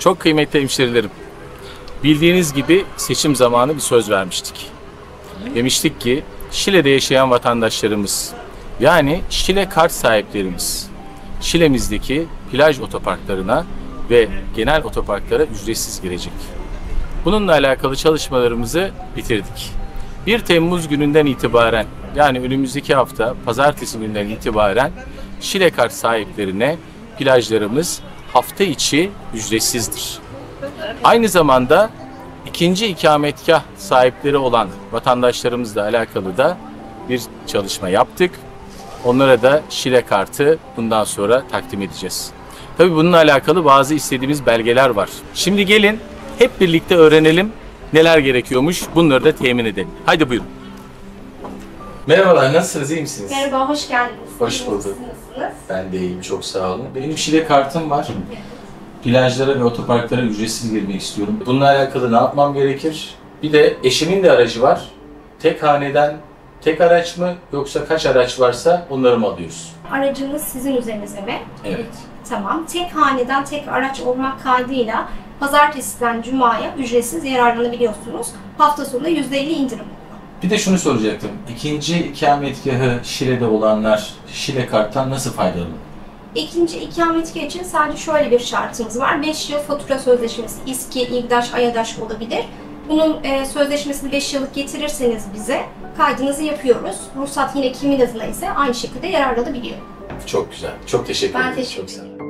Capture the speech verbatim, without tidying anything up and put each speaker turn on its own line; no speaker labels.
Çok kıymetli hemşerilerim, bildiğiniz gibi seçim zamanı bir söz vermiştik. Demiştik ki Şile'de yaşayan vatandaşlarımız, yani Şile kart sahiplerimiz, Şile'mizdeki plaj otoparklarına ve genel otoparklara ücretsiz girecek. Bununla alakalı çalışmalarımızı bitirdik. bir Temmuz gününden itibaren, yani önümüzdeki hafta pazartesi gününden itibaren Şile kart sahiplerine plajlarımız hafta içi ücretsizdir. Aynı zamanda ikinci ikametgah sahipleri olan vatandaşlarımızla alakalı da bir çalışma yaptık. Onlara da Şile kartı bundan sonra takdim edeceğiz. Tabii bununla alakalı bazı istediğimiz belgeler var. Şimdi gelin hep birlikte öğrenelim neler gerekiyormuş, bunları da temin edelim. Haydi buyurun. Merhabalar, nasılsınız, iyi misiniz?
Merhaba, hoş geldiniz.
Hoş bulduk. Ben de iyiyim, çok sağ olun. Benim Şile kartım var. Plajlara ve otoparklara ücretsiz girmek istiyorum. Bununla alakalı ne yapmam gerekir? Bir de eşimin de aracı var. Tek haneden tek araç mı yoksa kaç araç varsa onları mı alıyoruz?
Aracınız sizin üzerinize mi?
Evet.
Tamam. Tek haneden tek araç olmak kaydıyla pazartesiden cumaya ücretsiz yararlanabiliyorsunuz. Hafta sonunda yüzde elli indirim.
Bir de şunu soracaktım. İkinci ikametgahı Şile'de olanlar Şile karttan nasıl faydalanır?
İkinci ikametgah için sadece şöyle bir şartımız var. beş yıl fatura sözleşmesi, İSKİ, İGDAŞ, AYADAŞ olabilir. Bunun e, sözleşmesini beş yıllık getirirseniz bize kaydınızı yapıyoruz. Ruhsat yine kimin adına ise aynı şekilde yararlanabiliyor.
Çok güzel. Çok teşekkür ederim.
Ben teşekkür
ederim.